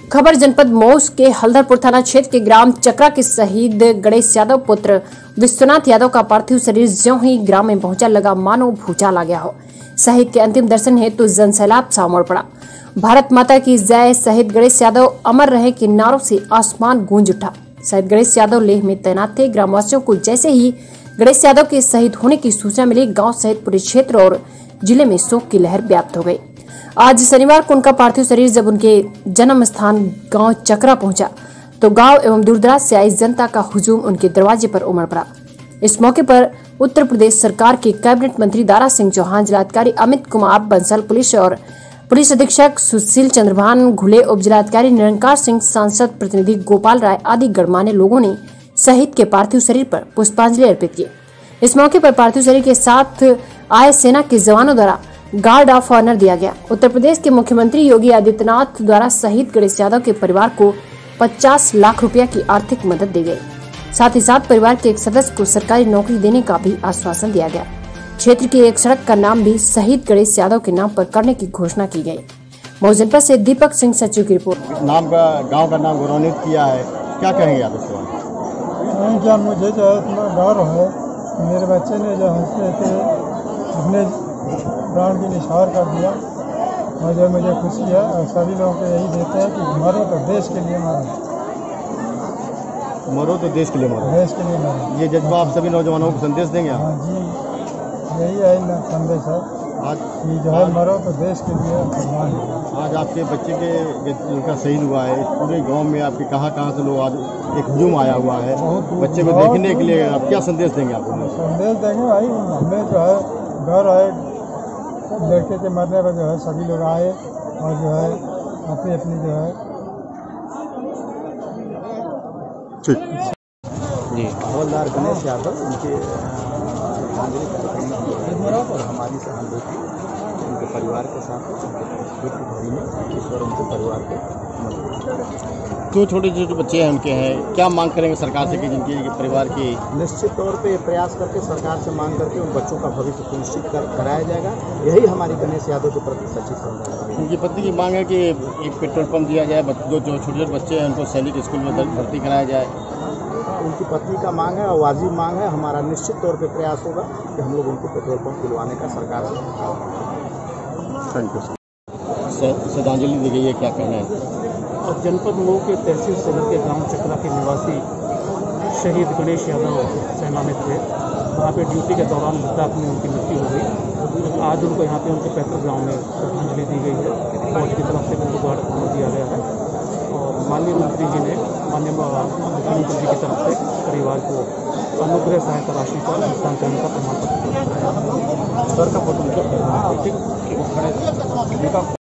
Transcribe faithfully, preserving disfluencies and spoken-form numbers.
खबर जनपद मऊ के हल्दरपुर थाना क्षेत्र के ग्राम चक्रा के शहीद गणेश यादव पुत्र विश्वनाथ यादव का पार्थिव शरीर ज्यों ही ग्राम में पहुंचा लगा मानो भूचाल आ गया हो। शहीद के अंतिम दर्शन हेतु तो जनसैलाब सा उमड़ पड़ा। भारत माता की जय, शहीद गणेश यादव अमर रहे के नारों से आसमान गूंज उठा। शहीद गणेश यादव लेह में तैनात थे। ग्रामवासियों को जैसे ही गणेश यादव के शहीद होने की सूचना मिली, गाँव सहित पूरे क्षेत्र और जिले में शोक की लहर व्याप्त हो गई। आज शनिवार को उनका पार्थिव शरीर जब उनके जन्म स्थान गांव चक्रा पहुंचा तो गांव एवं दूरदराज से आई जनता का हुजूम उनके दरवाजे पर उमड़ पड़ा। इस मौके पर उत्तर प्रदेश सरकार के कैबिनेट मंत्री दारा सिंह चौहान, जिलाधिकारी अमित कुमार बंसल, पुलिस और पुलिस अधीक्षक सुशील चंद्रभान घुले, उप जिलाधिकारी निरंकार सिंह, सांसद प्रतिनिधि गोपाल राय आदि गणमान्य लोगों ने शहीद के पार्थिव शरीर पर पुष्पांजलि अर्पित की। इस मौके पर पार्थिव शरीर के साथ आए सेना के जवानों द्वारा गार्ड ऑफ ऑनर दिया गया। उत्तर प्रदेश के मुख्यमंत्री योगी आदित्यनाथ द्वारा शहीद गणेश यादव के परिवार को पचास लाख रुपया की आर्थिक मदद दी गई। साथ ही साथ परिवार के एक सदस्य को सरकारी नौकरी देने का भी आश्वासन दिया गया। क्षेत्र की एक सड़क का नाम भी शहीद गणेश यादव के नाम पर करने की घोषणा की गई। मऊ जनपद से दीपक सिंह सचिव की रिपोर्ट। नाम का गाँव का नाम गौरवान्वित किया है, क्या कहेंगे आप इसके बारे में? मुझे जो है इतना गौरव है, मेरे बच्चे ने जो हंसते थे अपने प्राण की निछावर कर दिया और जो मुझे खुशी है और सभी लोगों को यही देते हैं कि मरो तो देश के लिए मरो, मरो तो देश के लिए मरो, देश के लिए मरो। ये जज्बा आप सभी नौजवानों को संदेश देंगे? हाँ जी, यही है ना संदेश है आज कि जो है मरो तो देश के लिए कुर्बान। आज आपके बच्चे के जिनका शहीद हुआ है, पूरे गांव में आपके कहाँ कहाँ से लोग आज एक हुजूम आया हुआ है बच्चे को देखने के लिए, आप क्या संदेश देंगे? आप संदेश देंगे भाई, हमें जो है गौरव है लड़के के मरने पर जो है सभी लोग आए और जो है अपनी अपनी जो है जी हवलदार गणेश यादव उनके श्रद्धांजलि कार्यक्रम और हमारी सहानुभूति उनके परिवार के साथ दुख घड़ी में ईश्वर उनके परिवार को दो छोटे छोटे बच्चे हैं उनके हैं, क्या मांग करेंगे सरकार से कि जिनकी परिवार की? निश्चित तौर पे प्रयास करके सरकार से मांग करके उन बच्चों का भविष्य सुनिश्चित कर कराया जाएगा। यही हमारी गणेश यादव के प्रति सच्ची श्रद्धा है। उनकी पत्नी की मांग है कि एक पेट्रोल पंप दिया जाए, दो जो छोटे छोटे बच्चे हैं उनको सैनिक स्कूल में भर्ती कराया जाए। उनकी पत्नी का मांग है और वाजिब मांग है। हमारा निश्चित तौर पर प्रयास होगा कि हम लोग उनको पेट्रोल पंप दिलवाने का सरकार से। Thank you. श्रद्धांजलि दी गई है, क्या कहना है? और जनपद मऊ के तहसील सदर के गांव चक्रा के निवासी शहीद गणेश यादव सेना में थे। वहाँ पे ड्यूटी के दौरान लद्दाख में उनकी मृत्यु हो गई। आज उनको यहाँ पे उनके पैतृक गांव में श्रद्धांजलि दी गई है। फौज की तरफ से उनको गार्ड ऑनर दिया गया है और माननीय मंत्री जी ने माननीय मुख्यमंत्री जी की तरफ से परिवार को अनुग्रह सहायता राशि का हस्तांतरण का प्रमाण पत्र दिया। सर का फोटो